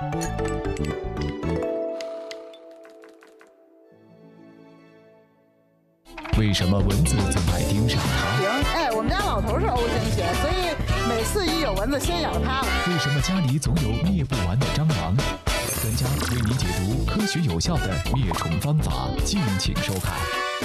为什么蚊子总爱盯上它？ 行，哎，我们家老头是 O 型血，所以每次一有蚊子，先咬它。 为什么家里总有灭不完的蟑螂？专家为您解读科学有效的灭虫方法，敬请收看。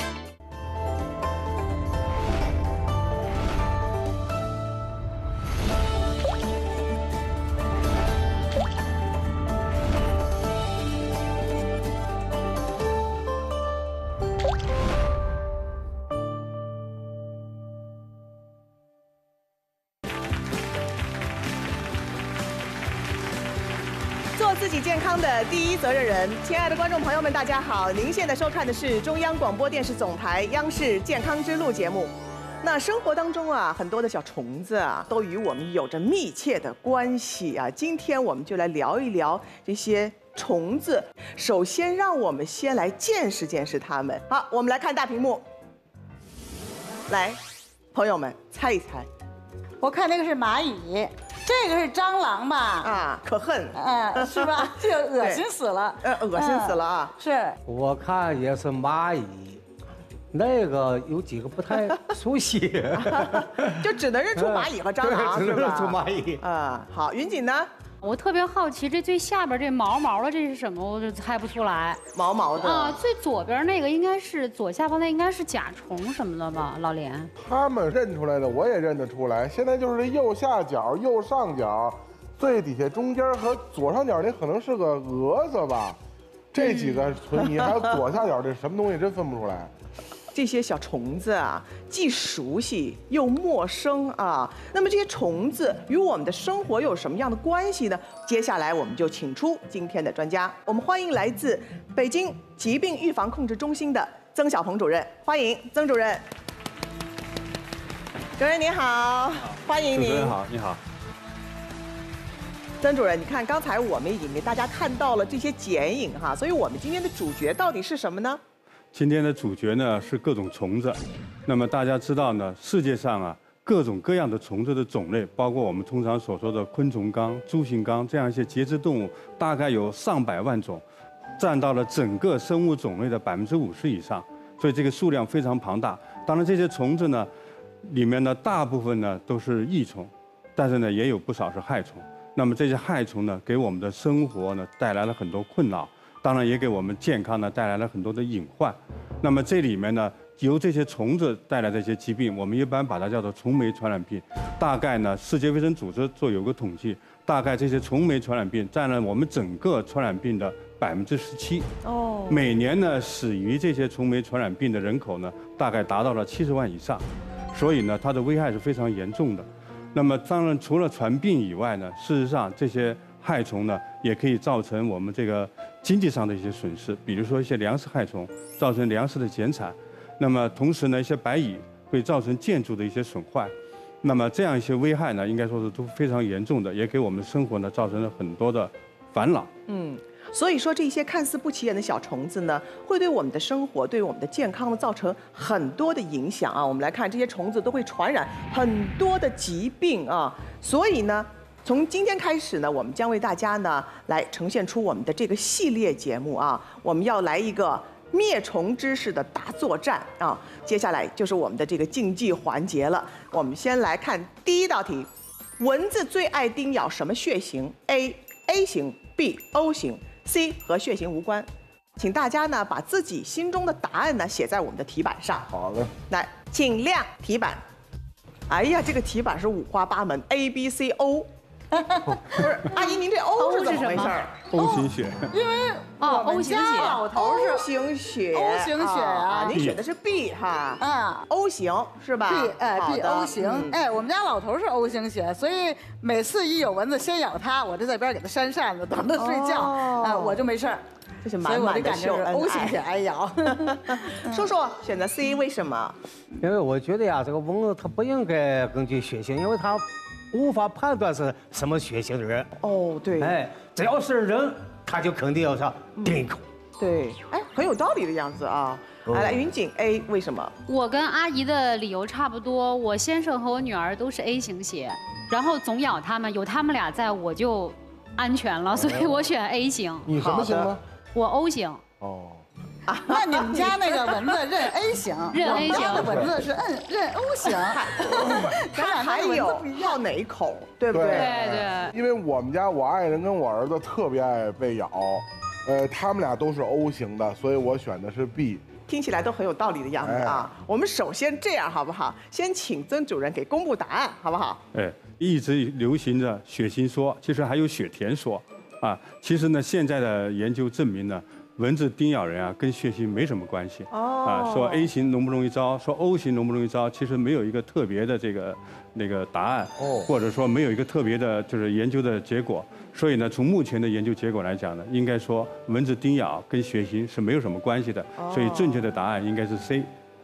做自己健康的第一责任人，亲爱的观众朋友们，大家好！您现在收看的是中央广播电视总台央视健康之路节目。那生活当中啊，很多的小虫子啊，都与我们有着密切的关系啊。今天我们就来聊一聊这些虫子。首先，让我们先来见识见识它们。好，我们来看大屏幕。来，朋友们猜一猜。 我看那个是蚂蚁，这个是蟑螂吧？ 啊，可恨， 是吧？这个恶心死了， 恶心死了啊！ 是， 我看也是蚂蚁，那个有几个不太熟悉， 就只能认出蚂蚁和蟑螂， 只是吧？ 能认出蚂蚁。 好，云锦呢？ 我特别好奇，这最下边这毛毛的这是什么？我就猜不出来。 毛毛的啊，最左边那个应该是左下方那应该是甲虫什么的吧？老连， 他们认出来的我也认得出来。现在就是右下角、右上角、最底下、中间和左上角那可能是个蛾子吧，这几个存疑，还有左下角这什么东西真分不出来。 这些小虫子啊，既熟悉又陌生啊。那么这些虫子与我们的生活有什么样的关系呢？接下来我们就请出今天的专家，我们欢迎来自北京疾病预防控制中心的曾小鹏主任，欢迎曾主任。主任您好，欢迎您。 主持人好，你好。 曾主任，你看刚才我们已经给大家看到了这些剪影哈，所以我们今天的主角到底是什么呢？ 今天的主角呢是各种虫子。那么大家知道呢，世界上啊各种各样的虫子的种类，包括我们通常所说的昆虫纲、猪形纲这样一些节肢动物，大概有上百万种，占到了整个生物种类的50%以上，所以这个数量非常庞大。当然，这些虫子呢，里面呢大部分呢都是益虫，但是呢也有不少是害虫。那么这些害虫呢，给我们的生活呢带来了很多困扰。当然也给我们健康呢带来了很多的隐患。那么这里面呢，由这些虫子带来的一些疾病，我们一般把它叫做虫媒传染病。大概呢，世界卫生组织有个统计，大概这些虫媒传染病占了我们整个传染病的17%。哦。每年呢，死于这些虫媒传染病的人口呢，大概达到了70万以上。所以呢，它的危害是非常严重的。那么当然，除了传病以外呢，事实上这些害虫呢，也可以造成我们这个经济上的一些损失，比如说一些粮食害虫，造成粮食的减产。那么同时呢，一些白蚁会造成建筑的一些损坏。那么这样一些危害呢，应该说是都非常严重的，也给我们生活呢造成了很多的烦恼。 所以说这些看似不起眼的小虫子呢，会对我们的生活、对我们的健康呢造成很多的影响啊。我们来看，这些虫子都会传染很多的疾病啊。所以呢，从今天开始呢，我们将为大家呢来呈现出我们的这个系列节目啊。我们要来一个灭虫知识的大作战啊。接下来就是我们的这个竞技环节了。我们先来看第一道题：蚊子最爱叮咬什么血型 ？A 型 ，B O 型。C 和血型无关，请大家呢把自己心中的答案呢写在我们的题板上。 好的， 来，请亮题板。哎呀，这个题板是五花八门 ，A B C O。不是，阿姨，您这 O 是怎么回事 ？O 型血。 因为 O 型血， 老头是 O 型血 ，O 型血啊。 您选的是 B 哈，O 型是吧 ？B O 型。哎，我们家老头是 O 型血，所以每次一有蚊子，先咬它，我就在边给它扇扇子，等它睡觉，我就没事儿。 这是满满的秀恩爱。 O 型血爱咬。 叔叔选择 C， 为什么？ 因为我觉得呀，这个蚊子它不应该根据血型，因为它无法判断是什么血型的人。 哦，对。 哎，只要是人，他就肯定要上叮一口。 对，哎，很有道理的样子啊。来，云锦 A 为什么？ 我跟阿姨的理由差不多，我先生和我女儿都是 A 型血，然后总咬他们，有他们俩在我就安全了，所以我选 A 型。 你什么型呢？ 我 O 型。 哦， 那你们家那个蚊子认 A 型， 认 A 型我们家的蚊子是认 O 型。 它还有要哪口，对不对？ 对对。 因为我们家我爱人跟我儿子特别爱被咬，他们俩都是 O 型的，所以我选的是 B。 听起来都很有道理的样子啊。我们首先这样好不好？先请曾主任给公布答案，好不好？ 一直流行着血型说，其实还有血甜说，啊，其实呢，现在的研究证明呢，蚊子叮咬人啊，跟血型没什么关系。啊，说 A 型容不容易招，说 O 型容不容易招，其实没有一个特别的那个答案，或者说没有一个特别的就是研究的结果。所以呢，从目前的研究结果来讲呢，应该说蚊子叮咬跟血型是没有什么关系的，所以正确的答案应该是 C。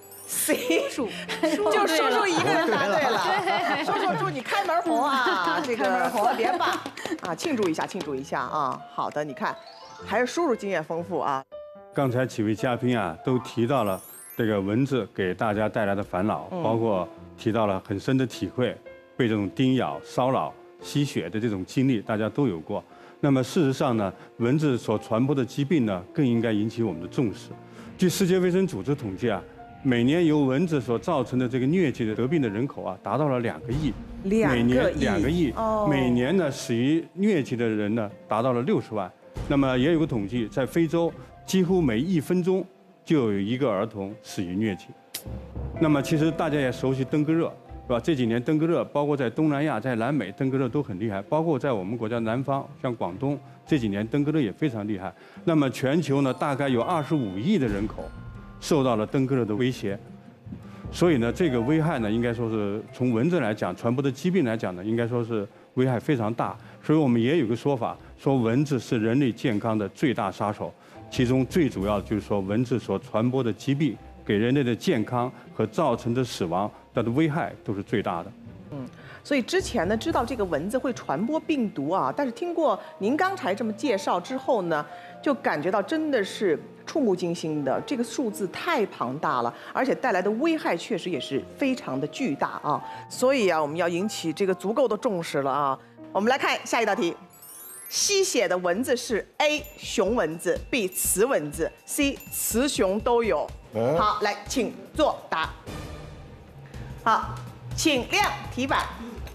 C 就叔叔一个人答对了，叔叔祝你开门红啊，这个特别棒啊，庆祝一下，庆祝一下啊！好的，你看，还是叔叔经验丰富啊。 刚才几位嘉宾啊，都提到了这个蚊子给大家带来的烦恼，包括提到了很深的体会，被这种叮咬、骚扰、吸血的这种经历，大家都有过。那么事实上呢，蚊子所传播的疾病呢，更应该引起我们的重视。据世界卫生组织统计啊，每年由蚊子所造成的这个疟疾的得病的人口啊，达到了2个亿，每年2个亿，每年呢死于疟疾的人呢达到了60万。那么也有个统计，在非洲，几乎每1分钟就有1个儿童死于疟疾。那么其实大家也熟悉登革热，是吧？这几年登革热，包括在东南亚、在南美，登革热都很厉害，包括在我们国家南方，像广东，这几年登革热也非常厉害。那么全球呢，大概有25亿的人口受到了登革热的威胁，所以呢，这个危害呢，应该说是从蚊子来讲，传播的疾病来讲呢，应该说是危害非常大。所以我们也有个说法，说蚊子是人类健康的最大杀手，其中最主要就是说蚊子所传播的疾病给人类的健康和造成的死亡它的危害都是最大的。 所以之前呢，知道这个蚊子会传播病毒啊，但是听过您刚才这么介绍之后呢，就感觉到真的是触目惊心的，这个数字太庞大了，而且带来的危害确实也是非常的巨大啊。所以啊，我们要引起这个足够的重视了啊。我们来看下一道题，吸血的蚊子是 A 雄蚊子 ，B 雌蚊子 ，C 雌雄都有。好，来，请作答。好，请亮题板。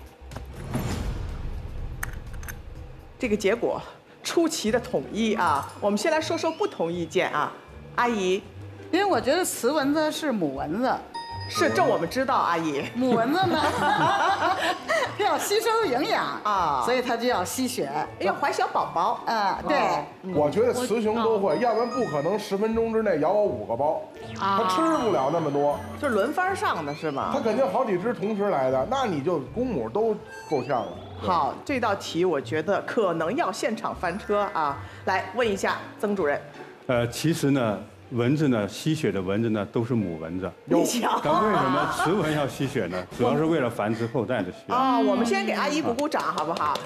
这个结果出奇的统一啊！我们先来说说不同意见啊，阿姨， 因为我觉得雌蚊子是母蚊子， 是这我们知道，阿姨。 母蚊子呢要吸收营养啊，所以它就要吸血， 要怀小宝宝啊。对， 我觉得雌雄都会，要不然不可能10分钟之内咬我5个包，它吃不了那么多， 就是轮番上的是吗？ 它肯定好几只同时来的，那你就公母都够呛了。 好，这道题我觉得可能要现场翻车啊！来问一下曾主任。 其实呢，蚊子呢，吸血的蚊子呢都是母蚊子。 你瞧， 但为什么雌蚊要吸血呢？主要是为了繁殖后代的需要。 啊，我们先给阿姨鼓鼓掌，好不好？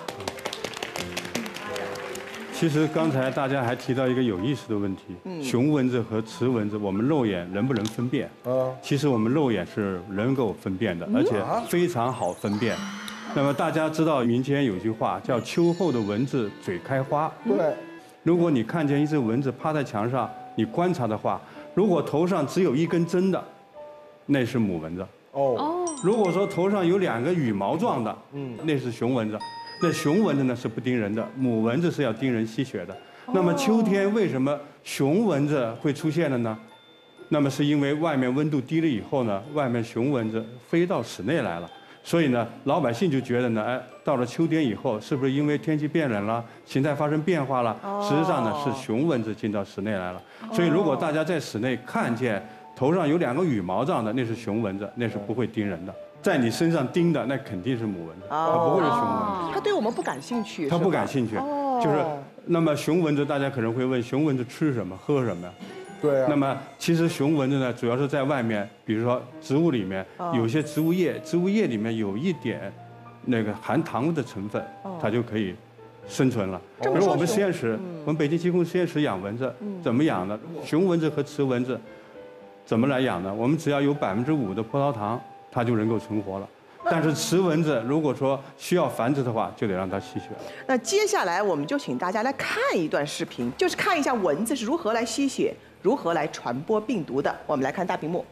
其实刚才大家还提到一个有意思的问题，雄蚊子和雌蚊子，我们肉眼能不能分辨？其实我们肉眼是能够分辨的，而且非常好分辨。那么大家知道民间有句话叫"秋后的蚊子嘴开花"。 对， 如果你看见一只蚊子趴在墙上，你观察的话，如果头上只有1根针的，那是母蚊子。如果说头上有2个羽毛状的，那是雄蚊子。那雄蚊子呢是不叮人的，母蚊子是要叮人吸血的。那么秋天为什么雄蚊子会出现了呢？那么是因为外面温度低了以后呢，外面雄蚊子飞到室内来了。所以呢，老百姓就觉得呢，到了秋天以后，是不是因为天气变冷了，形态发生变化了？实际上呢，是雄蚊子进到室内来了。所以如果大家在室内看见头上有2个羽毛状的，那是雄蚊子，那是不会叮人的。在你身上叮的，那肯定是母蚊子，它不会是雄蚊子。 它对我们不感兴趣。 它不感兴趣，就是那么雄蚊子，大家可能会问，雄蚊子吃什么，喝什么呀？ 对啊。 那么其实雄蚊子呢，主要是在外面，比如说植物里面有些植物液，植物液里面有一点那个含糖的成分，它就可以生存了。比如我们实验室，我们北京疾控实验室养蚊子，怎么养的？雄蚊子和雌蚊子怎么来养呢？我们只要有5%的葡萄糖，它就能够存活了。 但是雌蚊子如果说需要繁殖的话，就得让它吸血。 那接下来我们就请大家来看一段视频，就是看一下蚊子是如何来吸血、如何来传播病毒的。我们来看大屏幕。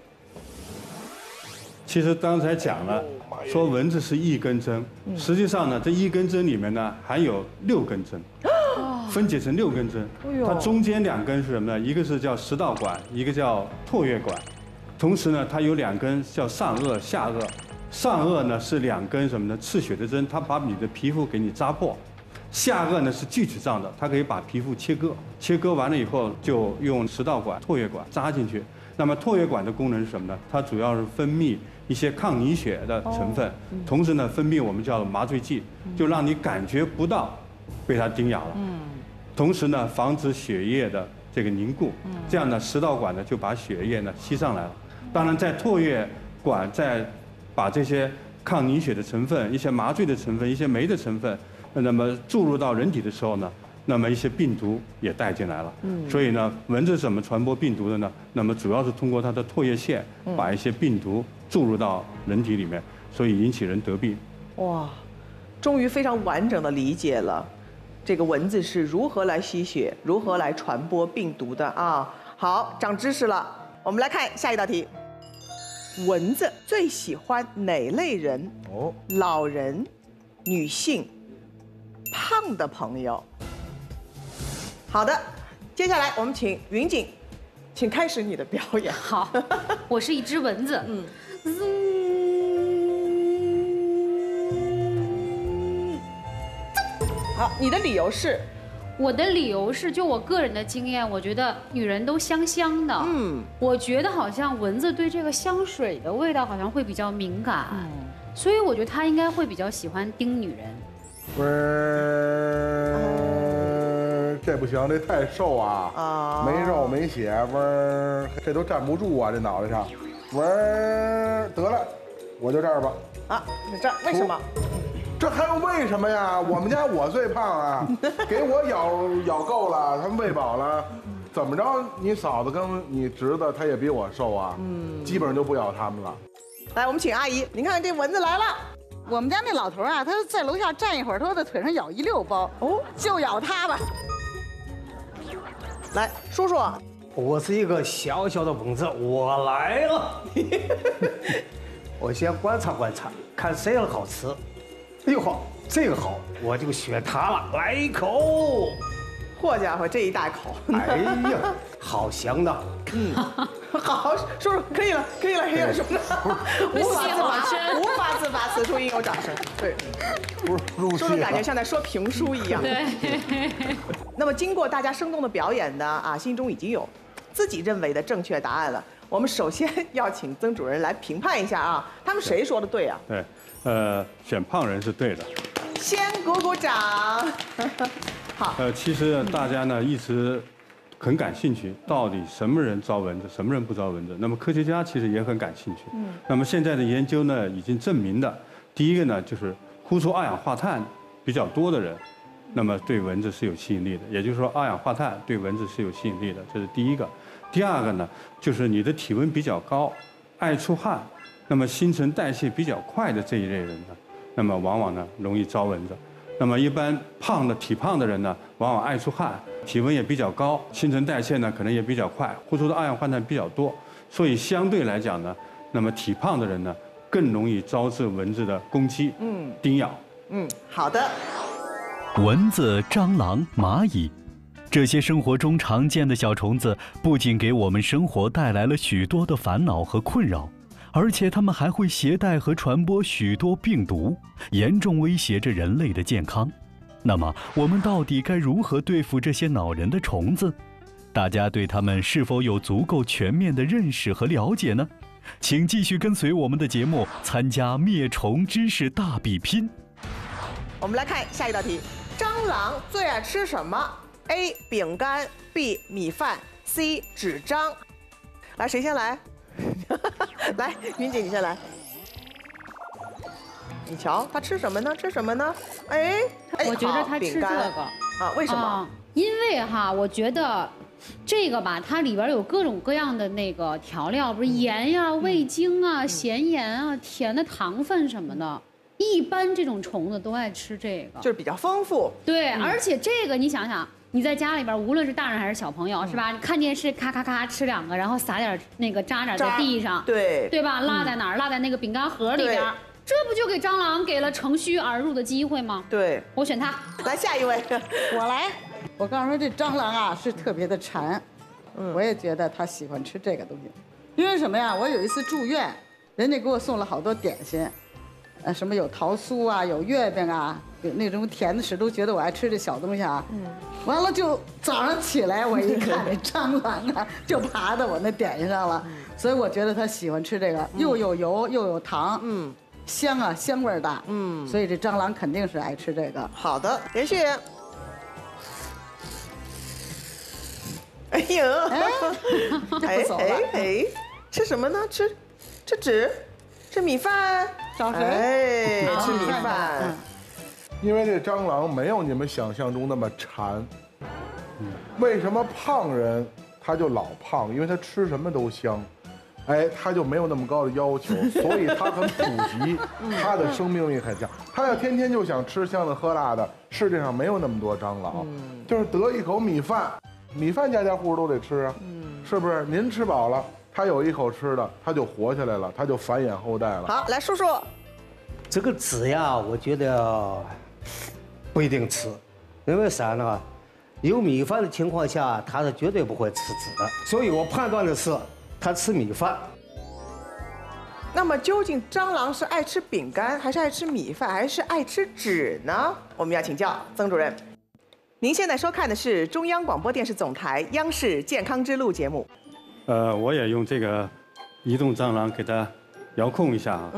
其实刚才讲了，说蚊子是1根针，实际上呢，这1根针里面呢含有6根针，分解成6根针。它中间2根是什么呢？一个是叫食道管，一个叫唾液管。同时呢，它有2根叫上颚、下颚。上颚呢是2根什么呢？刺血的针，它把你的皮肤给你扎破。下颚呢是锯齿状的，它可以把皮肤切割。切割完了以后，就用食道管、唾液管扎进去。那么唾液管的功能是什么呢？它主要是分泌一些抗凝血的成分，同时呢分泌我们叫麻醉剂，就让你感觉不到被它叮咬了。同时呢防止血液的这个凝固，这样呢食道管呢就把血液呢吸上来了。当然在唾液管再把这些抗凝血的成分、一些麻醉的成分、一些酶的成分，那么注入到人体的时候呢，那么一些病毒也带进来了。所以呢，蚊子怎么传播病毒的呢？那么主要是通过它的唾液腺把一些病毒注入到人体里面，所以引起人得病。 哇，终于非常完整的理解了这个蚊子是如何来吸血、如何来传播病毒的啊！好，长知识了。我们来看下一道题。蚊子最喜欢哪类人？老人、女性、胖的朋友。好的，接下来我们请云锦，请开始你的表演。 好，我是一只蚊子。 好，你的理由是？ 我的理由是，就我个人的经验，我觉得女人都香香的。我觉得好像蚊子对这个香水的味道好像会比较敏感，所以我觉得它应该会比较喜欢叮女人。 这不行，这太瘦啊！没肉没血，这都站不住啊！这脑袋上，得了，我就这儿吧。 啊，你这儿为什么？ 这还有为什么呀？我们家我最胖啊，给我咬够了，他们喂饱了，怎么着？你嫂子跟你侄子他也比我瘦啊，基本上就不咬他们了。 来，我们请阿姨，您看这蚊子来了。 我们家那老头啊，他在楼下站一会儿，他会在腿上咬1溜包，就咬他吧。 来，叔叔， 我是一个小小的蚊子，我来了。我先观察观察，看谁的好吃。哎呦好，这个好，我就选它了，来一口。 嚯家伙，这一大口！ 哎呀，好香的。 好，叔叔可以了，可以了，叔叔。无法自拔，此处应有掌声。对，叔叔感觉像在说评书一样。 对。 那么经过大家生动的表演呢，啊，心中已经有自己认为的正确答案了。我们首先要请曾主任来评判一下啊，他们谁说的对啊？ 对，选胖人是对的。 先鼓鼓掌。好。 其实大家呢一直很感兴趣，到底什么人招蚊子，什么人不招蚊子？那么科学家其实也很感兴趣。那么现在的研究呢已经证明的，第一个呢就是呼出二氧化碳比较多的人，那么对蚊子是有吸引力的。也就是说，二氧化碳对蚊子是有吸引力的，这是第一个。第二个呢，就是你的体温比较高，爱出汗，那么新陈代谢比较快的这一类人呢，那么往往呢容易招蚊子。那么一般体胖的人呢，往往爱出汗，体温也比较高，新陈代谢呢可能也比较快，呼出的二氧化碳比较多，所以相对来讲呢，那么体胖的人呢更容易招致蚊子的攻击，叮咬。 好的。 蚊子、蟑螂、蚂蚁，这些生活中常见的小虫子，不仅给我们生活带来了许多的烦恼和困扰，而且它们还会携带和传播许多病毒，严重威胁着人类的健康。那么，我们到底该如何对付这些恼人的虫子？大家对它们是否有足够全面的认识和了解呢？请继续跟随我们的节目，参加灭虫知识大比拼。 我们来看下一道题：蟑螂最爱吃什么 ？A. 饼干 ，B. 米饭 ，C. 纸张。来，谁先来？来，云姐你先来。你瞧，他吃什么呢？吃什么呢？哎， 我觉得他吃这个啊？为什么？ 因为哈，我觉得这个吧，它里边有各种各样的那个调料，不是盐呀、味精啊、咸盐啊、甜的糖分什么的。一般这种虫子都爱吃这个， 就是比较丰富。 对，而且这个你想想，你在家里边，无论是大人还是小朋友，是吧？你看电视，咔咔咔吃2个，然后撒点那个渣在地上，对吧？落在哪儿？落在那个饼干盒里边，这不就给蟑螂给了乘虚而入的机会吗？ 对， 我选它。 来下一位， 我来。我告诉你说，这蟑螂啊是特别的馋，我也觉得它喜欢吃这个东西，因为什么呀？我有一次住院，人家给我送了好多点心，什么有桃酥啊，有月饼啊，有那种甜的食，都觉得我爱吃这小东西啊。完了就早上起来，我一看那蟑螂啊，就爬到我那点心上了，所以我觉得它喜欢吃这个，又有油又有糖，香啊，香味大，所以这蟑螂肯定是爱吃这个。 好的，连续。哎呦，哎，吃什么呢？吃纸，吃米饭， 找谁？ 哎，吃米饭。 因为这蟑螂没有你们想象中那么馋。为什么胖人他就老胖？因为他吃什么都香。哎，他就没有那么高的要求，所以他很普及，他的生命力很强。他要天天就想吃香的喝辣的，世界上没有那么多蟑螂，就是得一口米饭，米饭家家户户都得吃啊，是不是？您吃饱了，他有一口吃的，他就活下来了，他就繁衍后代了。 好，来叔叔， 这个纸呀，我觉得不一定吃，因为啥呢？有米饭的情况下，它是绝对不会吃纸的，所以我判断的是。他吃米饭。 那么究竟蟑螂是爱吃饼干，还是爱吃米饭，还是爱吃纸呢？我们要请教曾主任。您现在收看的是中央广播电视总台央视健康之路节目。 我也用这个移动蟑螂给它遥控一下啊。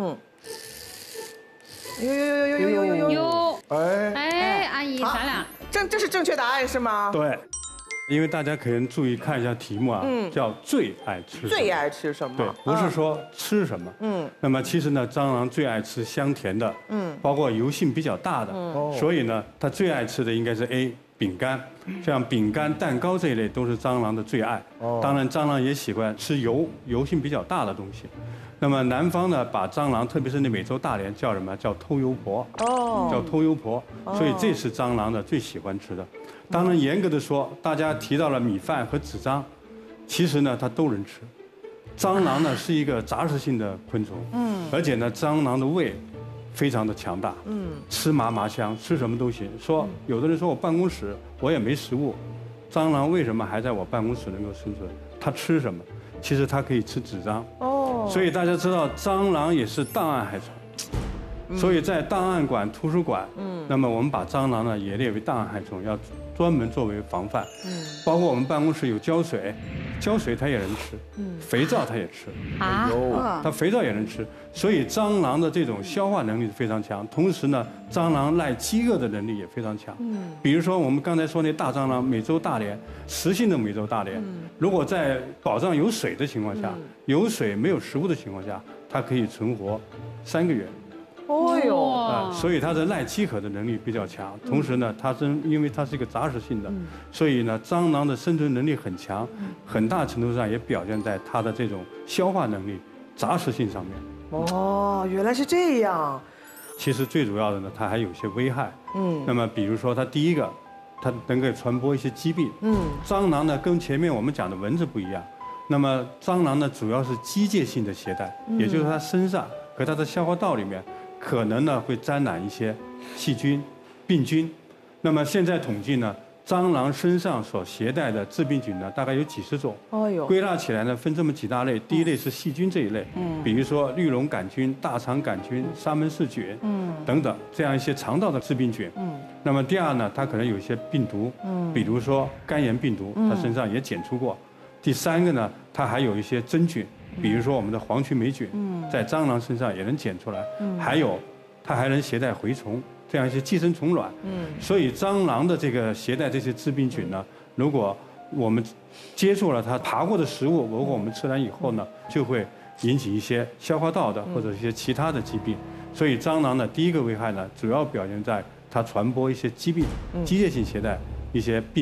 有。 哎， 阿姨，咱俩这是正确答案是吗？ 对。因为大家可能注意看一下题目啊，叫最爱吃什么。 最爱吃什么？ 对，不是说吃什么。那么其实呢，蟑螂最爱吃香甜的，包括油性比较大的，所以呢，它最爱吃的应该是 A 饼干，像饼干、蛋糕这一类都是蟑螂的最爱。当然，蟑螂也喜欢吃油性比较大的东西。那么南方呢，把蟑螂，特别是那美洲大蠊叫什么？叫偷油婆。叫偷油婆。所以这是蟑螂的最喜欢吃的。当然，严格的说，大家提到了米饭和纸张，其实呢，它都能吃。蟑螂呢是一个杂食性的昆虫，而且呢，蟑螂的胃非常的强大，吃麻麻香，吃什么都行。说有的人说我办公室我也没食物，蟑螂为什么还在我办公室能够生存？它吃什么？其实它可以吃纸张。所以大家知道，蟑螂也是档案害虫。所以在档案馆、图书馆，那么我们把蟑螂呢也列为档案害虫，要专门作为防范。包括我们办公室有胶水，胶水它也能吃，肥皂它也吃，它肥皂也能吃。所以蟑螂的这种消化能力是非常强，同时呢，蟑螂耐饥饿的能力也非常强。比如说我们刚才说那大蟑螂美洲大蠊，食性的美洲大蠊，如果在保障有水的情况下，有水没有食物的情况下，它可以存活3个月。所以它的耐饥渴的能力比较强，同时呢，因为它是一个杂食性的，所以呢，蟑螂的生存能力很强，很大程度上也表现在它的这种消化能力、杂食性上面。 原来是这样。 其实最主要的呢，它还有些危害。那么比如说它第一个，它能够传播一些疾病。蟑螂呢跟前面我们讲的蚊子不一样，那么蟑螂呢主要是机械性的携带，也就是它身上和它的消化道里面。可能呢会沾染一些细菌、病菌。那么现在统计呢，蟑螂身上所携带的致病菌呢，大概有几十种。归纳起来呢，分这么几大类。第一类是细菌这一类，比如说绿脓杆菌、大肠杆菌、沙门氏菌，等等这样一些肠道的致病菌。那么第二呢，它可能有一些病毒，比如说肝炎病毒，它身上也检出过。第三个呢，它还有一些真菌。比如说我们的黄曲霉菌，在蟑螂身上也能检出来，还有它还能携带蛔虫这样一些寄生虫卵。所以蟑螂的这个携带这些致病菌呢，如果我们接触了它爬过的食物，如果我们吃完以后呢，就会引起一些消化道的或者一些其他的疾病。所以蟑螂呢，第一个危害呢，主要表现在它传播一些疾病，机械性携带一些病菌。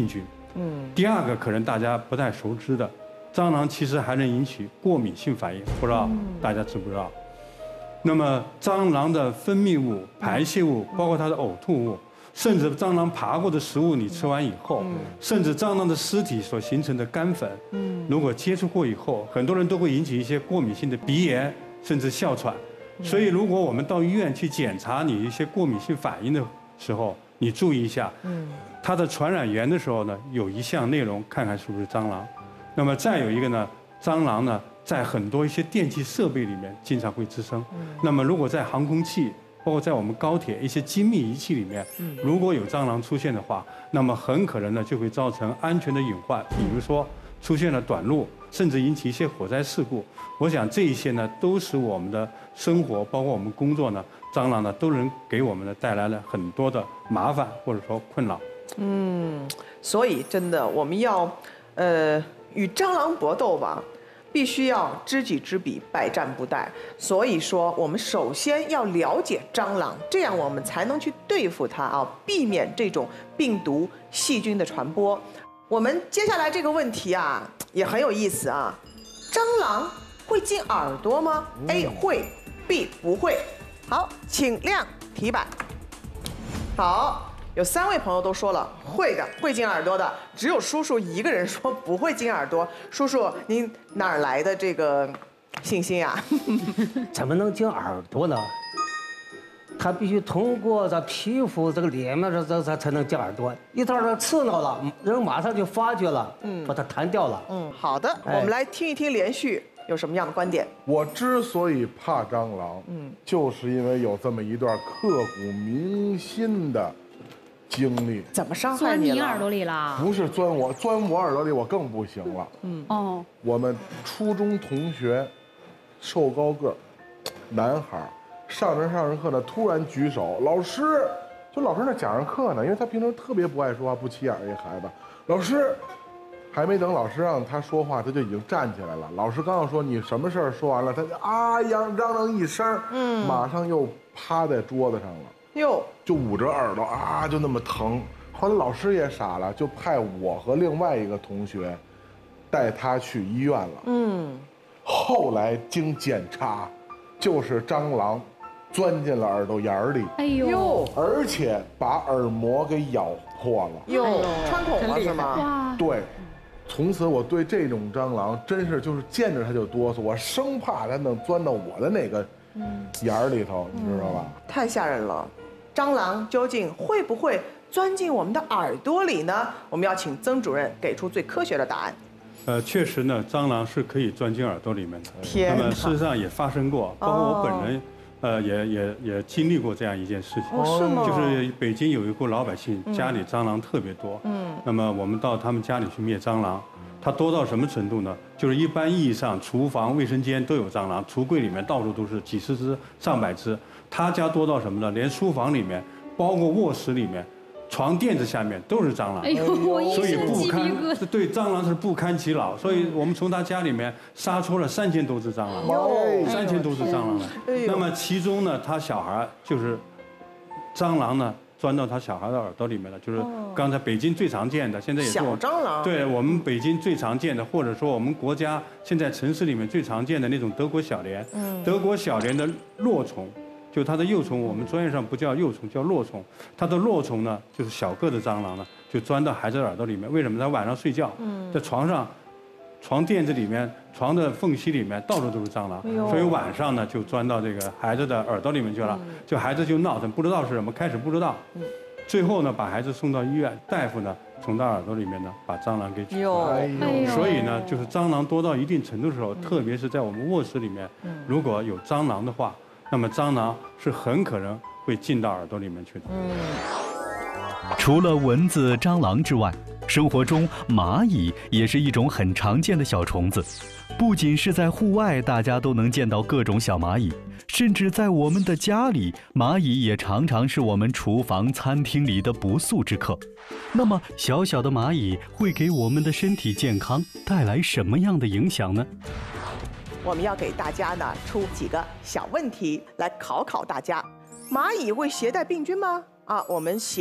第二个可能大家不太熟知的，蟑螂其实还能引起过敏性反应，不知道大家知不知道？那么蟑螂的分泌物、排泄物，包括它的呕吐物，甚至蟑螂爬过的食物你吃完以后，甚至蟑螂的尸体所形成的干粉，如果接触过以后，很多人都会引起一些过敏性的鼻炎，甚至哮喘。所以如果我们到医院去检查你一些过敏性反应的时候，你注意一下，它的传染源的时候呢，有一项内容看看是不是蟑螂。那么再有一个呢，蟑螂呢在很多一些电气设备里面经常会滋生。那么如果在航空器，包括在我们高铁一些精密仪器里面，如果有蟑螂出现的话，那么很可能呢就会造成安全的隐患，比如说出现了短路，甚至引起一些火灾事故。我想这一些呢都是我们的生活，包括我们工作呢，蟑螂呢都能给我们呢带来了很多的麻烦或者说困扰。 所以真的我们要与蟑螂搏斗吧，必须要知己知彼，百战不殆。所以说，我们首先要了解蟑螂，这样我们才能去对付它啊，避免这种病毒细菌的传播。我们接下来这个问题啊，也很有意思啊。蟑螂会进耳朵吗？A 会 ，B 不会。好，请亮题板。好，有3位朋友都说了会的，会进耳朵的，只有叔叔一个人说不会进耳朵。叔叔，您哪儿来的这个信心呀？ 怎么能进耳朵呢？它必须通过这皮肤这个里面这才能进耳朵。一旦它刺挠了，人马上就发觉了，把它弹掉了。 好的，我们来听一听连续有什么样的观点。 我之所以怕蟑螂，就是因为有这么一段刻骨铭心的经历。 怎么伤害钻你了？ 你耳朵里啦？ 不是钻我耳朵里，我更不行了。我们初中同学，瘦高个儿，男孩，上着课呢，突然举手，老师那讲上课呢，因为他平时特别不爱说话，不起眼儿一孩子，老师。还没等老师让他说话，他就已经站起来了。老师刚要说你什么事儿，说完了，他就嚷一声，马上又趴在桌子上了， 哟， 就捂着耳朵就那么疼。后来老师也傻了，就派我和另外一个同学带他去医院了。后来经检查，就是蟑螂钻进了耳朵眼里， 哎呦， 而且把耳膜给咬破了。 哟，穿孔了是吗？ 哇， 对。从此我对这种蟑螂真是就是见着它就哆嗦，我生怕它能钻到我的那个眼儿里头，你知道吧？ 太吓人了！蟑螂究竟会不会钻进我们的耳朵里呢？我们要请曾主任给出最科学的答案。 确实呢，蟑螂是可以钻进耳朵里面的。 天哪！ 那么事实上也发生过，包括我本人，也经历过这样一件事情。 是吗？ 就是北京有一户老百姓家里蟑螂特别多。那么我们到他们家里去灭蟑螂，它多到什么程度呢？就是一般意义上，厨房、卫生间都有蟑螂，橱柜里面到处都是几十只、上百只。他家多到什么呢？连书房里面，包括卧室里面。床垫子下面都是蟑螂， 哎呦，我一所以不身鸡皮堪疙瘩。 对蟑螂是不堪其扰，所以我们从他家里面杀出了3000多只蟑螂，3000多只蟑螂了。那么其中呢，他小孩就是蟑螂呢钻到他小孩的耳朵里面了，就是刚才北京最常见的，现在也是小蟑螂。 对我们北京最常见的，或者说我们国家现在城市里面最常见的那种德国小蠊，德国小蠊的落虫。就它的幼虫，我们专业上不叫幼虫，叫落虫。它的落虫呢，就是小个的蟑螂呢，就钻到孩子耳朵里面。为什么？它晚上睡觉，在床上、床垫子里面、床的缝隙里面，到处都是蟑螂，所以晚上呢就钻到这个孩子的耳朵里面去了。就孩子就闹腾，不知道是什么，开始不知道，最后呢把孩子送到医院，大夫呢从他耳朵里面呢把蟑螂给取出来。所以呢，就是蟑螂多到一定程度的时候，特别是在我们卧室里面，如果有蟑螂的话。那么蟑螂是很可能会进到耳朵里面去的。 除了蚊子、蟑螂之外，生活中蚂蚁也是一种很常见的小虫子。不仅是在户外，大家都能见到各种小蚂蚁，甚至在我们的家里，蚂蚁也常常是我们厨房、餐厅里的不速之客。那么，小小的蚂蚁会给我们的身体健康带来什么样的影响呢？ 我们要给大家呢出几个小问题来考考大家。蚂蚁会携带病菌吗？我们写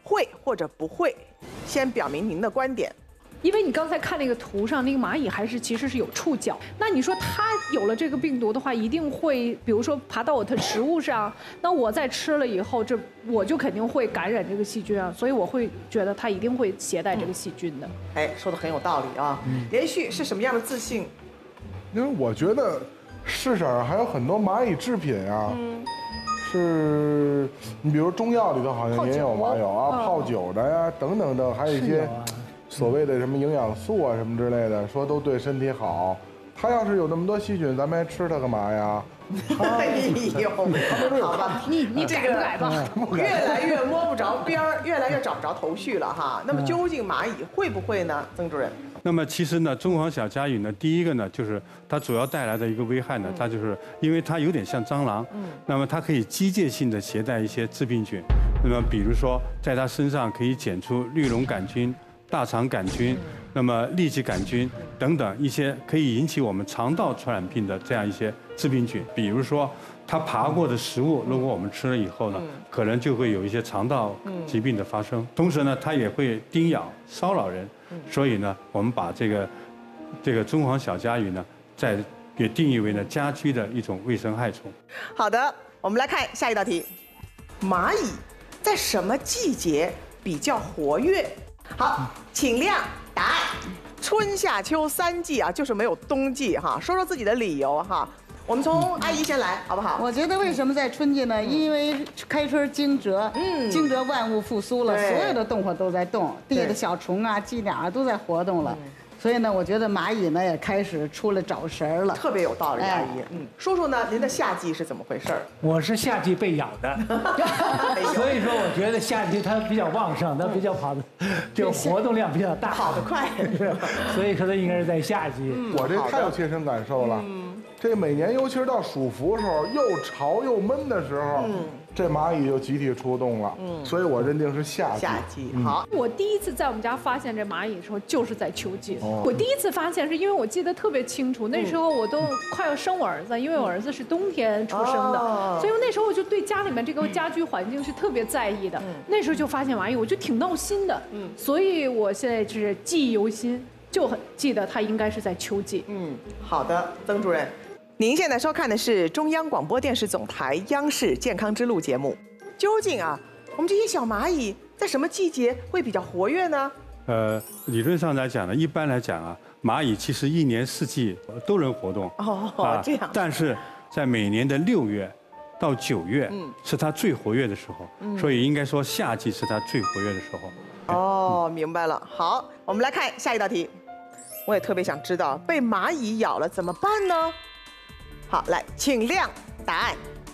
会或者不会？先表明您的观点。 因为你刚才看那个图上，那个蚂蚁其实是有触角，那你说它有了这个病毒的话，一定会，比如说爬到我的食物上，那我在吃了以后，我就肯定会感染这个细菌啊，所以我会觉得它一定会携带这个细菌的。 哎，说的很有道理啊。连续是什么样的自信？ 因为我觉得市场上还有很多蚂蚁制品啊，是你比如中药里头好像也有嘛，有啊，泡酒的呀，等等等，还有一些所谓的什么营养素啊什么之类的，说都对身体好。它要是有那么多细菌，咱们还吃它干嘛呀？ 哎呦，好吧， 你改不改吧？ 越来越摸不着边儿，越来越找不着头绪了哈。那么究竟蚂蚁会不会呢，曾主任？ 那么其实呢，中黄小家蚁呢，第一个呢，就是它主要带来的一个危害呢，它就是因为它有点像蟑螂，那么它可以机械性的携带一些致病菌，那么比如说在它身上可以检出绿脓杆菌、大肠杆菌，那么痢疾杆菌等等一些可以引起我们肠道传染病的这样一些致病菌，比如说它爬过的食物，如果我们吃了以后呢，可能就会有一些肠道疾病的发生。同时呢，它也会叮咬、骚扰人，所以呢，我们把这个中黄小家蚁呢，也定义为呢家居的一种卫生害虫。 好的，我们来看下一道题：蚂蚁在什么季节比较活跃？好，请亮答案。春夏秋3季啊，就是没有冬季哈。说说自己的理由哈。我们从阿姨先来，好不好？ 我觉得为什么在春季呢？因为开春惊蛰，惊蛰万物复苏了，所有的动物都在动，地里的小虫啊、鸡鸟啊都在活动了。所以呢，我觉得蚂蚁呢也开始出来找食儿了， 特别有道理，阿姨。叔叔呢，您的夏季是怎么回事？ 我是夏季被咬的，所以说我觉得夏季它比较旺盛，它比较跑的，就活动量比较大， 跑得快， 所以说它应该是在夏季。 我这太有切身感受了。这每年尤其是到暑伏的时候，又潮又闷的时候，这蚂蚁就集体出动了。所以我认定是夏季。 夏季好。 我第一次在我们家发现这蚂蚁的时候，就是在秋季。我第一次发现是因为我记得特别清楚，那时候我都快要生我儿子，因为我儿子是冬天出生的，所以那时候我就对家里面这个家居环境是特别在意的。那时候就发现蚂蚁，我就挺闹心的。所以我现在是记忆犹新，就很记得它应该是在秋季。 好的，曾主任。您现在收看的是中央广播电视总台央视健康之路节目。究竟啊，我们这些小蚂蚁在什么季节会比较活跃呢？ 理论上来讲呢，一般来讲啊，蚂蚁其实1年4季都能活动。 这样。 但是在每年的6月到9月，是它最活跃的时候。所以应该说夏季是它最活跃的时候。 明白了。好，我们来看下一道题。我也特别想知道，被蚂蚁咬了怎么办呢？好，来，请亮答案。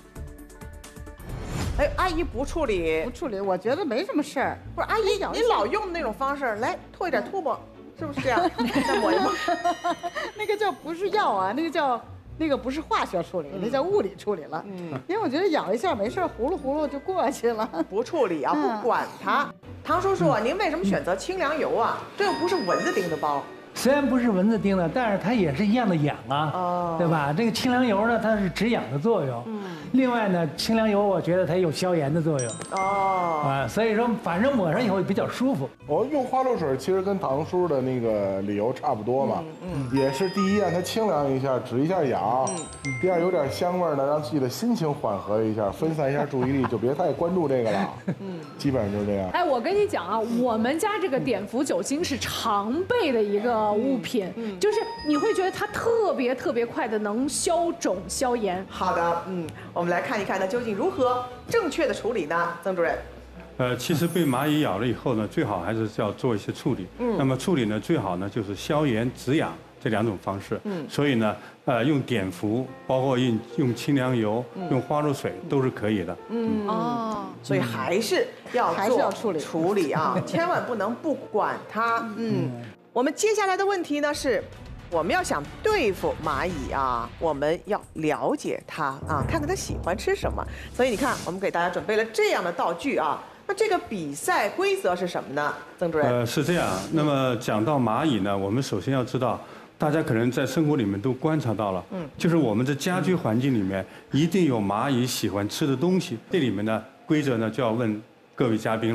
哎，阿姨不处理， 我觉得没什么事儿。 不是，阿姨，你老用那种方式，来吐一点吐沫，是不是这样？再抹一抹。 那个不是药啊，那个不是化学处理，那叫物理处理了。因为我觉得咬一下没事，呼噜呼噜就过去了。 不处理啊，不管它。唐叔叔，您为什么选择清凉油啊？这又不是蚊子叮的包。 虽然不是蚊子叮的，但是它也是一样的痒啊，对吧？这个清凉油呢，它是止痒的作用。另外呢，清凉油我觉得它有消炎的作用。所以说反正抹上以后比较舒服。 我用花露水其实跟唐叔的那个理由差不多嘛，也是第一让它清凉一下，止一下痒；第二有点香味呢，让自己的心情缓和一下，分散一下注意力，就别太关注这个了。基本上就是这样。 哎，我跟你讲啊，我们家这个碘伏酒精是常备的一个物品，就是你会觉得它特别快的能消肿消炎。 好的，我们来看一看呢，究竟如何正确的处理呢？曾主任。 其实被蚂蚁咬了以后呢，最好还是要做一些处理。那么处理呢，最好呢就是消炎止痒这2种方式。所以呢，用碘伏，包括用清凉油、用花露水都是可以的。 所以还是要处理啊，千万不能不管它。我们接下来的问题呢是，我们要想对付蚂蚁啊，我们要了解它啊，看看它喜欢吃什么。所以你看，我们给大家准备了这样的道具啊。那这个比赛规则是什么呢，曾主任？ 是这样。那么讲到蚂蚁呢，我们首先要知道，大家可能在生活里面都观察到了，就是我们的家居环境里面一定有蚂蚁喜欢吃的东西。这里面呢，规则呢就要问各位嘉宾了。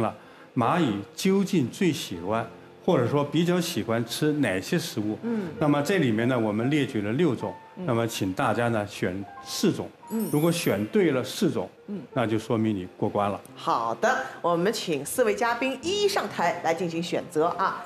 蚂蚁究竟最喜欢，或者说比较喜欢吃哪些食物？那么这里面呢，我们列举了6种，那么请大家呢选4种。如果选对了4种，那就说明你过关了。 好的，我们请4位嘉宾一一上台来进行选择啊。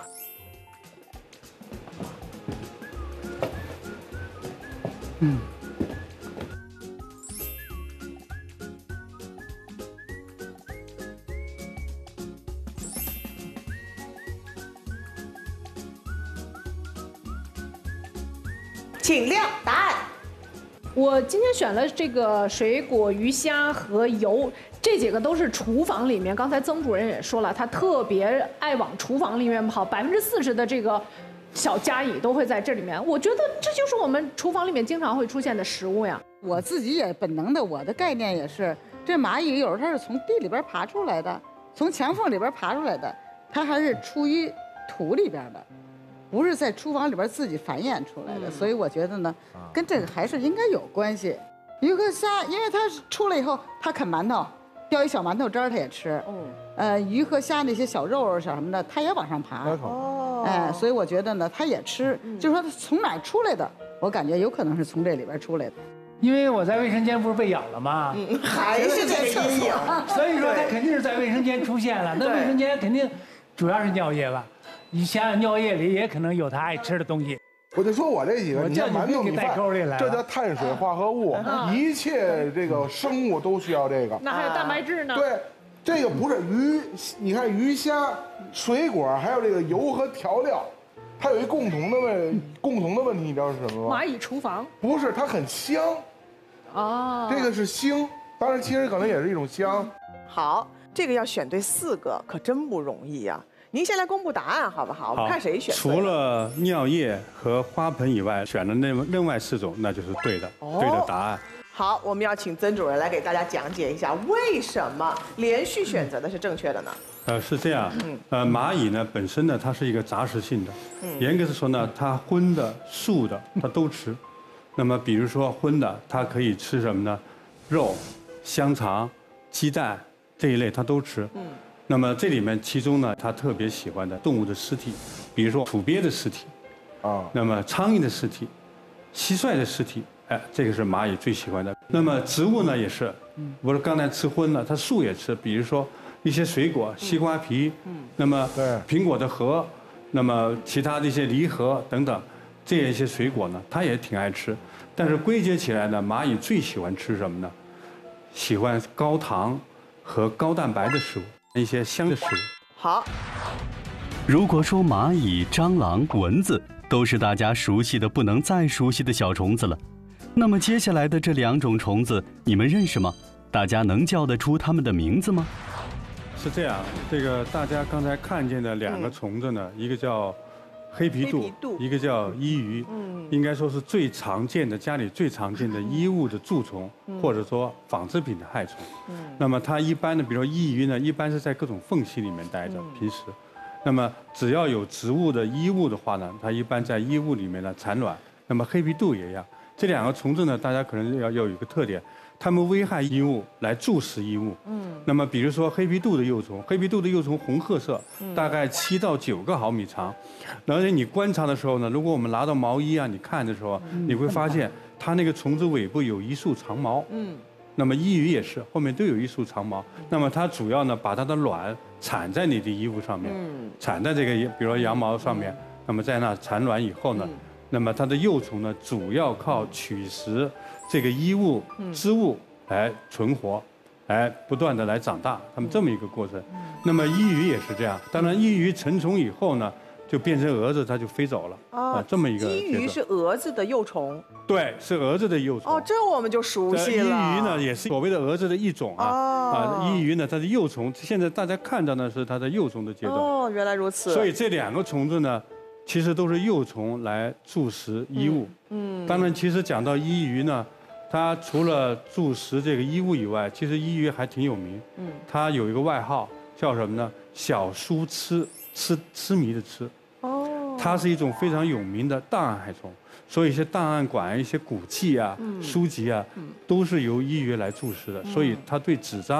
请亮答案。 我今天选了这个水果、鱼虾和油，这几个都是厨房里面。刚才曾主任也说了，他特别爱往厨房里面跑，40%的这个小甲乙都会在这里面。我觉得这就是我们厨房里面经常会出现的食物呀。 我自己也本能的，我的概念也是，这蚂蚁有时候它是从地里边爬出来的，从墙缝里边爬出来的，它还是出于土里边的。不是在厨房里边自己繁衍出来的，所以我觉得呢，跟这个还是应该有关系。鱼和虾，因为它出来以后，它啃馒头，掉一小馒头渣儿它也吃。鱼和虾那些小肉肉小什么的，它也往上爬。所以我觉得呢，它也吃。就是说它从哪儿出来的，我感觉有可能是从这里边出来的。 因为我在卫生间不是被咬了吗？ 还是这个阴影。 所以说它肯定是在卫生间出现了。那卫生间肯定主要是尿液吧？你想想，尿液里也可能有他爱吃的东西。 我就说我这几个，你像馒头米饭，这叫碳水化合物，一切这个生物都需要这个。 那还有蛋白质呢？ 对，这个不是鱼，你看鱼虾、水果，还有这个油和调料，它有一共同的问题，你知道是什么吗？ 蚂蚁厨房不是，它很香。这个是腥，当然其实可能也是一种香。 好，这个要选对4个，可真不容易呀。您先来公布答案好不好？我们看谁选。 除了尿液和花盆以外，选的另外4种，那就是对的，对的答案。 好，我们要请曾主任来给大家讲解一下，为什么连续选择的是正确的呢？ 是这样，蚂蚁呢本身呢它是一个杂食性的，严格是说呢，它荤的、素的它都吃。那么比如说荤的，它可以吃什么呢？肉、香肠、鸡蛋这一类它都吃。那么这里面其中呢，它特别喜欢的动物的尸体，比如说土鳖的尸体，那么苍蝇的尸体、蟋蟀的尸体，这个是蚂蚁最喜欢的。那么植物呢也是，不是刚才吃荤了，它树也吃，比如说一些水果，西瓜皮，那么苹果的核，那么其他的一些梨核等等，这一些水果呢，它也挺爱吃。但是归结起来呢，蚂蚁最喜欢吃什么呢？喜欢高糖和高蛋白的食物。一些香的食物。 好， 如果说蚂蚁、蟑螂、蚊子都是大家熟悉的不能再熟悉的小虫子了，那么接下来的这2种虫子，你们认识吗？大家能叫得出它们的名字吗？ 是这样，这个大家刚才看见的2个虫子呢，一个叫黑皮肚，一个叫衣鱼，应该说是最常见的家里最常见的衣物的蛀虫，或者说纺织品的害虫。那么它一般呢，比如说衣鱼呢，一般是在各种缝隙里面待着，平时。那么只要有植物的衣物的话呢，它一般在衣物里面呢产卵。那么黑皮肚也一样，这2个虫子呢，大家可能要有一个特点，它们危害衣物来蛀食衣物。那么比如说黑皮肚的幼虫，黑皮肚的幼虫红褐色，大概7到9个毫米长。而且你观察的时候呢，如果我们拿到毛衣啊，你看的时候，你会发现它那个虫子尾部有一束长毛。那么衣鱼也是，后面都有一束长毛。那么它主要呢，把它的卵产在你的衣服上面，产在这个比如说羊毛上面。那么在那产卵以后呢，那么它的幼虫呢，主要靠取食这个衣物织物来存活，来不断的来长大，它们这么一个过程。那么衣鱼也是这样，当然衣鱼成虫以后呢，就变成蛾子，它就飞走了这么一个。 衣鱼是蛾子的幼虫。 对，是蛾子的幼虫。 这我们就熟悉了。 衣鱼呢，也是所谓的蛾子的一种衣鱼呢，它的幼虫，现在大家看到的是它的幼虫的阶段。 原来如此。 所以这2个虫子呢，其实都是幼虫来蛀食衣物。当然，其实讲到衣鱼呢，它除了蛀食这个衣物以外，其实衣鱼还挺有名。它有一个外号叫什么呢？小书痴迷的痴。它是一种非常有名的档案害虫，所以一些档案馆、一些古器啊、书籍啊，都是由衣鱼来蛀食的。所以它对纸张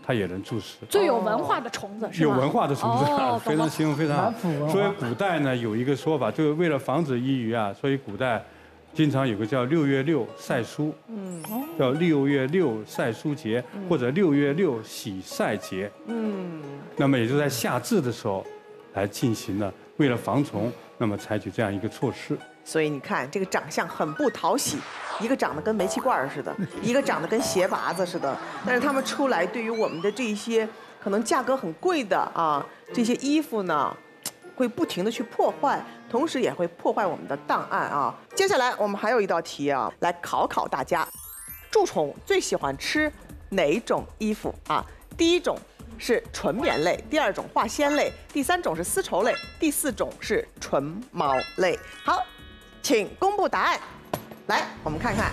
它也能助食。 最有文化的虫子是吧？ 有文化的虫子，非常形容非常好蛮符文化。 所以古代呢有一个说法，就是为了防止抑郁啊，所以古代经常有个叫6月6晒书，叫6月6晒书节，或者6月6洗晒节。那么也就在夏至的时候来进行了，为了防虫，那么采取这样一个措施。 所以你看，这个长相很不讨喜，一个长得跟煤气罐似的，一个长得跟鞋拔子似的。但是他们出来，对于我们的这些可能价格很贵的啊这些衣服呢，会不停的去破坏，同时也会破坏我们的档案啊。接下来我们还有一道题啊，来考考大家，蛀虫最喜欢吃哪种衣服啊？第一种是纯棉类，第二种化纤类，第三种是丝绸类，第四种是纯毛类。好，请公布答案。来，我们看看。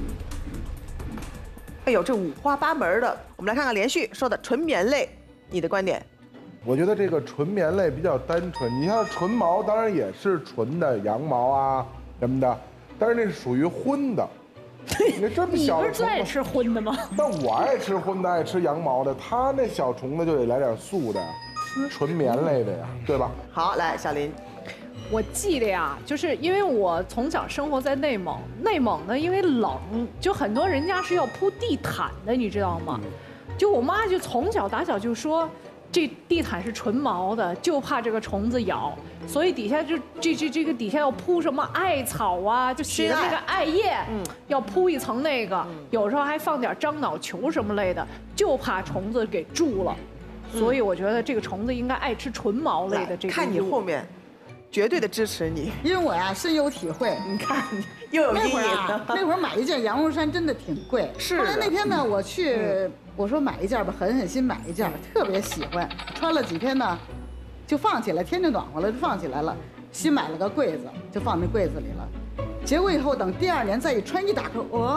哎呦，这五花八门的。我们来看看连续说的纯棉类，你的观点？ 我觉得这个纯棉类比较单纯，你像纯毛，当然也是纯的羊毛啊什么的，但是那是属于荤的。你这么小的虫子， 你不是最爱吃荤的吗？ 但我爱吃荤的，爱吃羊毛的，他那小虫子就得来点素的，纯棉类的呀，对吧？ 好，来小林。 我记得呀，就是因为我从小生活在内蒙，内蒙呢因为冷，就很多人家是要铺地毯的，你知道吗？就我妈就从小打小就说，这地毯是纯毛的，就怕这个虫子咬，所以底下就这个底下要铺什么艾草啊，就写的那个艾叶，要铺一层那个，有时候还放点樟脑球什么类的，就怕虫子给蛀了。所以我觉得这个虫子应该爱吃纯毛类的这个。 看你后面。绝对的支持你， 因为我呀深有体会。 你看，又有阴影。 那会儿买一件羊绒衫真的挺贵。 是。 后来那天呢，我去，我说买一件吧，狠狠心买一件，特别喜欢。穿了几天呢，就放起来，天就暖和了，就放起来了。新买了个柜子，就放那柜子里了。结果以后等第二年再一穿，一打开，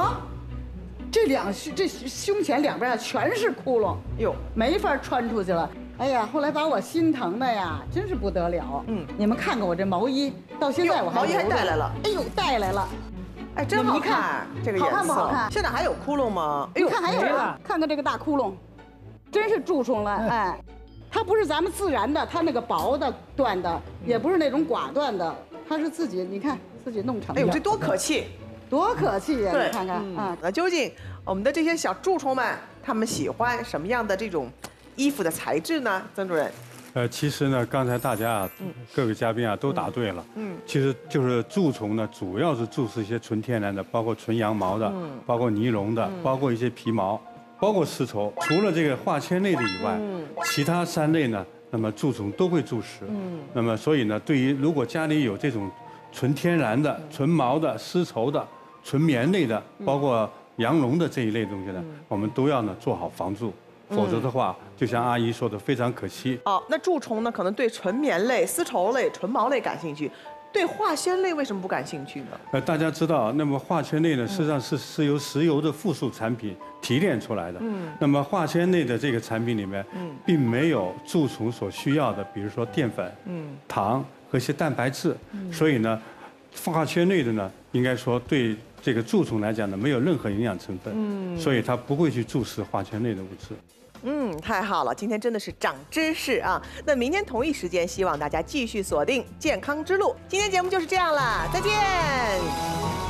这胸前两边啊全是窟窿，哟，没法穿出去了。哎呀，后来把我心疼的呀，真是不得了。你们看看我这毛衣，到现在我还毛衣还带来了。 哎呦，带来了， 哎，真好看，这个颜色。 好看不好看？ 现在还有窟窿吗？ 哎呦，看还有啊，看看这个大窟窿，真是蛀虫了。哎，它不是咱们自然的，它那个薄的断的，也不是那种寡断的，它是自己，你看自己弄成的。 哎呦，这多可气！ 多可气呀！你看看啊。 那究竟我们的这些小蛀虫们，他们喜欢什么样的这种衣服的材质呢？曾主任？ 其实呢，刚才大家啊，各个嘉宾啊都答对了。其实就是蛀虫呢，主要是蛀食一些纯天然的，包括纯羊毛的，包括尼龙的，包括一些皮毛，包括丝绸。除了这个化纤类的以外，其他3类呢，那么蛀虫都会蛀食。那么所以呢，对于如果家里有这种纯天然的、纯毛的、丝绸的、纯棉类的，包括羊绒的这一类东西呢，我们都要呢做好防蛀。否则的话，就像阿姨说的，非常可惜。 那蛀虫呢，可能对纯棉类、丝绸类、纯毛类感兴趣，对化纤类为什么不感兴趣呢？ 大家知道，那么化纤类呢，实际上是由石油的附属产品提炼出来的。那么化纤类的这个产品里面，并没有蛀虫所需要的，比如说淀粉、糖和一些蛋白质。所以呢，化纤类的呢，应该说对这个蛀虫来讲呢，没有任何营养成分，所以它不会去蛀食化纤类的物质。 太好了，今天真的是长知识啊！那明天同一时间，希望大家继续锁定健康之路。今天节目就是这样了，再见。